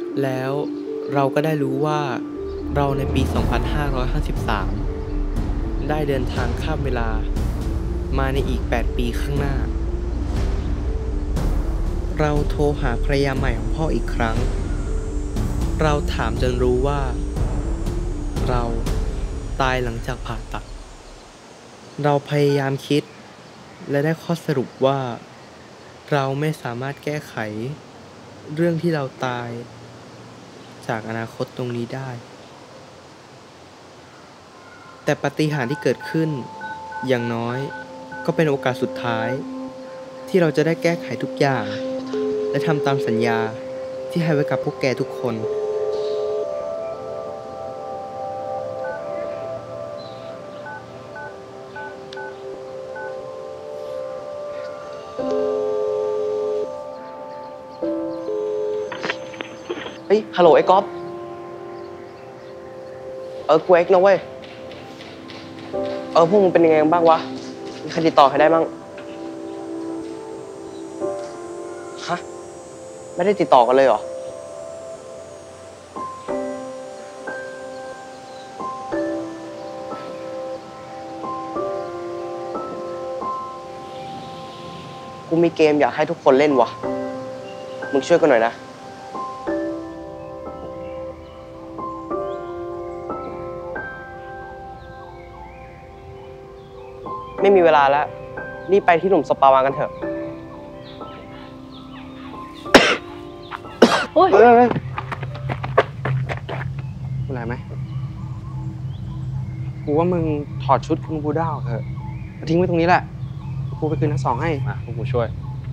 แล้วเราก็ได้รู้ว่าเราในปี 2553 ได้เดินทางข้ามเวลามาในอีก 8 ปีข้างหน้า เราโทรหาภรรยาใหม่ของพ่ออีกครั้ง เราถามจนรู้ว่าเราตายหลังจากผ่าตัด เราพยายามคิดและได้ข้อสรุปว่าเราไม่สามารถแก้ไขเรื่องที่เราตายจากอนาคตตรงนี้ได้ แต่ปาฏิหาริย์ที่เกิดขึ้นอย่างน้อยก็เป็นโอกาสสุดท้ายที่เราจะได้แก้ไขทุกอย่างและทำตามสัญญาที่ให้ไว้กับพวกแกทุกคนเฮ้ย ฮัลโหลไอ้ก๊อฟกูเอ็กนะเว้ย พวกมึงเป็นยังไงบ้างวะ มีใครติดต่อใครได้บ้างฮะ ไม่ได้ติดต่อกันเลยเหรอ กูมีเกมอยากให้ทุกคนเล่นวะ มึงช่วยกันหน่อยนะ ไม่มีเวลาแล้ว รีบไปที่หลุมสปาวากันเถอะโอ้ยเฮ้ยเป็นไรไหม กูว่ามึงถอดชุดคุณบูด้าออกเถอะมาทิ้งไว้ตรงนี้แหละ กูไปคืนทั้งสองให้มาพวกกูช่วย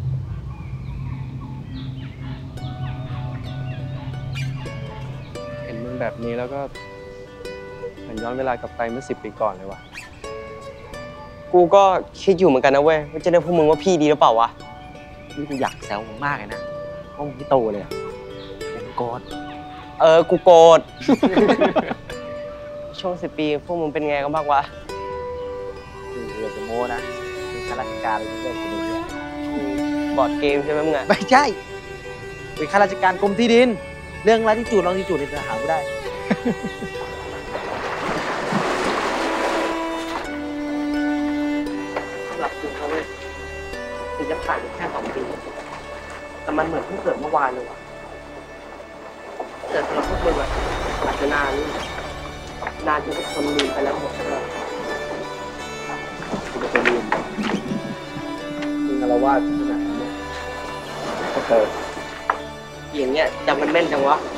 เห็นมึงแบบนี้แล้วก็เหมือนย้อนเวลากลับไปเมื่อ10 ปีก่อนเลยว่ะ กูก็คิดอยู่เหมือนกันนะเว้ยว่าจะเรียกพวกมึงว่าพี่ดีหรือเปล่าวะนี่กูอยากแซวมึงมากเลยนะเพราะมึงไม่โตเลยอะผมโกรธกูโกรธ ช่วง10 ปีพวกมึงเป็นไงกันบ้างวะคืออยากจะโม้นะเป็นข้าราชการอะไรที่ได้กินเนี่ยบอร์ดเกมใช่ไหมมึงอะไม่ใช่เป็นข้าราชการกรมที่ดิน เรื่องลาติจูดลองติจูดในทหารกูได้หลับกูเขาเว้ยถึงจะผ่านไปแค่2 ปี แต่มันเหมือนเพิ่งเกิดเมื่อวานเลยว่ะแต่สำหรับพวกมึงอะอาจจะนานจนทุกคนลืมไปแล้วหมดเลยกูจะไปลืมมึงอาละวาดขนาดนั้นเนี่ยก็เธออย่างเงี้ยจำมันแม่นจังวะ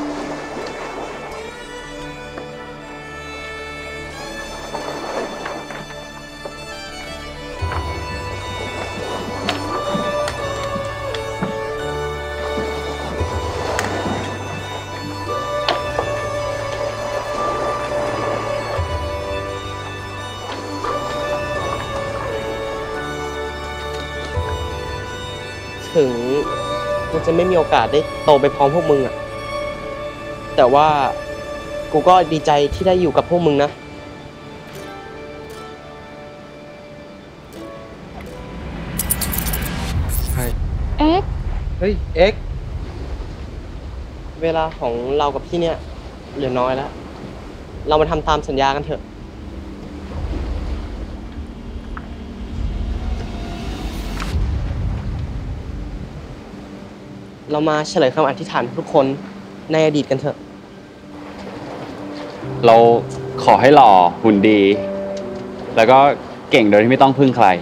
ถึงกูจะไม่มีโอกาสได้โตไปพร้อมพวกมึงอะแต่ว่ากูก็ดีใจที่ได้อยู่กับพวกมึงนะเอ็กเฮ้ย เอ็ก เวลาของเรากับพี่เนี่ยเหลือน้อยแล้ว เรามาทำตามสัญญากันเถอะ เรามาเฉลยคำอธิษฐานทุกคนในอดีตกันเถอะเราขอให้หล่อหุ่นดี แล้วก็เก่งโดยที่ไม่ต้องพึ่งใคร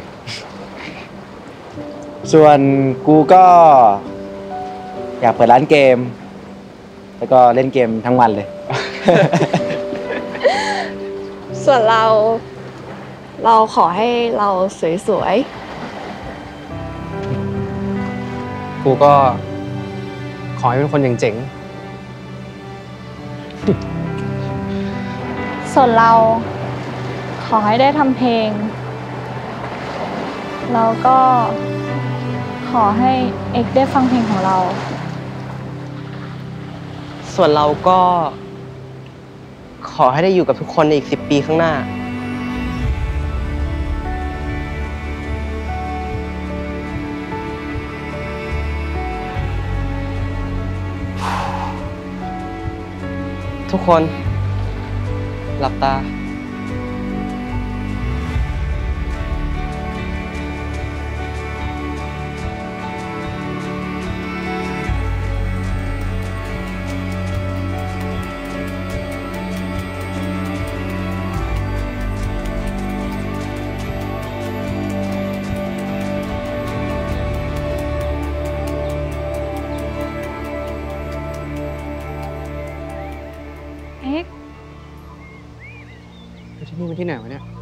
ส่วนกูก็อยากเปิดร้านเกม แล้วก็เล่นเกมทั้งวันเลยส่วนเราขอให้เราสวยกูก็ขอให้เป็นคนอย่างเจ๋งๆ ส่วนเราขอให้ได้ทำเพลง แล้วก็ขอให้เอ็กได้ฟังเพลงของเราส่วนเราก็ขอให้ได้อยู่กับทุกคนในอีก10 ปีข้างหน้าทุกคน หลับตาเอ็กที่นี่มันที่ไหนวะเนี่ย